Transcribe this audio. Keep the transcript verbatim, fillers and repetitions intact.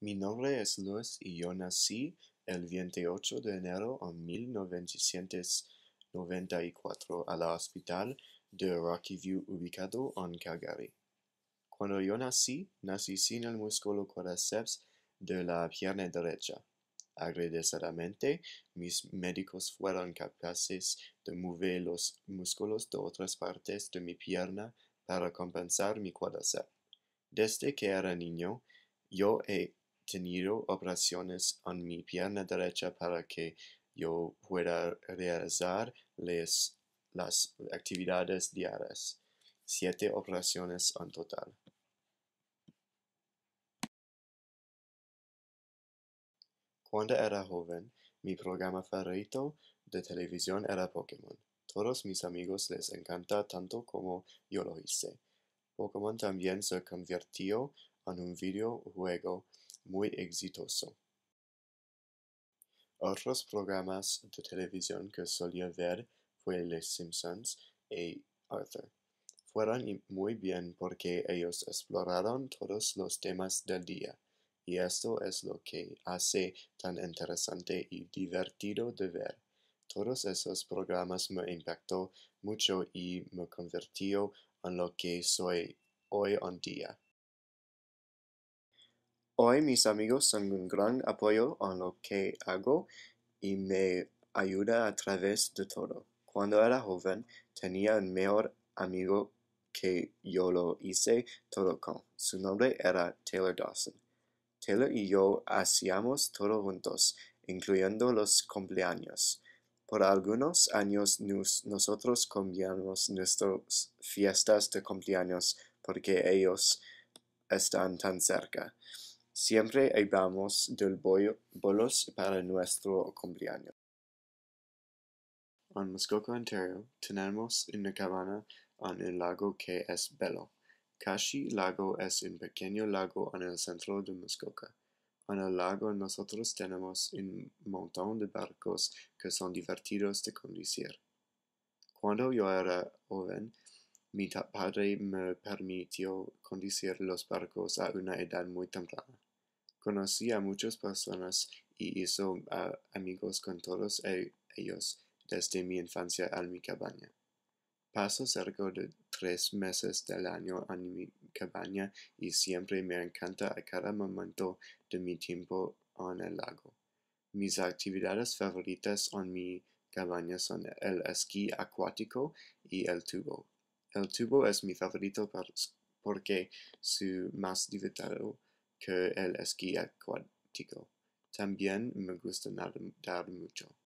Mi nombre es Luis y yo nací el veintiocho de enero de mil novecientos noventa y cuatro al hospital de Rocky View ubicado en Calgary. Cuando yo nací, nací sin el músculo cuádriceps de la pierna derecha. Agradecidamente, mis médicos fueron capaces de mover los músculos de otras partes de mi pierna para compensar mi cuádriceps. Desde que era niño, yo he tenido operaciones en mi pierna derecha para que yo pueda realizar les, las actividades diarias. Siete operaciones en total. Cuando era joven, mi programa favorito de televisión era Pokémon. Todos mis amigos les encanta tanto como yo lo hice. Pokémon también se convirtió en un videojuego muy exitoso. Otros programas de televisión que solía ver fue Les Simpsons y Arthur. Fueron muy bien porque ellos exploraron todos los temas del día, y esto es lo que hace tan interesante y divertido de ver. Todos esos programas me impactó mucho y me convirtió en lo que soy hoy en día. Hoy mis amigos son un gran apoyo en lo que hago y me ayuda a través de todo. Cuando era joven, tenía un mejor amigo que yo lo hice todo con. Su nombre era Taylor Dawson. Taylor y yo hacíamos todo juntos, incluyendo los cumpleaños. Por algunos años nos, nosotros cambiamos nuestras fiestas de cumpleaños porque ellos están tan cerca. Siempre íbamos del bollo, bolos para nuestro cumpleaños. En Muskoka, Ontario, tenemos una cabana en el lago que es bello. Kashi Lago es un pequeño lago en el centro de Muskoka. En el lago nosotros tenemos un montón de barcos que son divertidos de conducir. Cuando yo era joven, mi padre me permitió conducir los barcos a una edad muy temprana. Conocí a muchas personas y hice uh, amigos con todos ellos desde mi infancia a mi cabaña. Paso cerca de tres meses del año en mi cabaña y siempre me encanta a cada momento de mi tiempo en el lago. Mis actividades favoritas en mi cabaña son el esquí acuático y el tubo. El tubo es mi favorito porque es más divertido que el esquí acuático. También me gusta nadar mucho.